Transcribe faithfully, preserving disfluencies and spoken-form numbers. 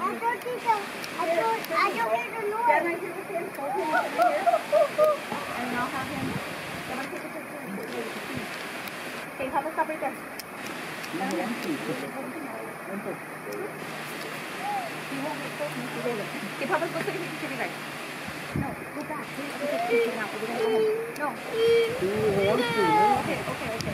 don't think so. I don't, I don't hear the noise. Can I hear the same hold him over here? And I'll have him. Can I take a picture and put it where you can see? Okay, Papa, stop right there. He won't get close enough to hold it. Okay, Papa, go sit here. You can be right. No, go back. Please, okay, now. We're going to go home. No. He wants to. Okay, okay, okay.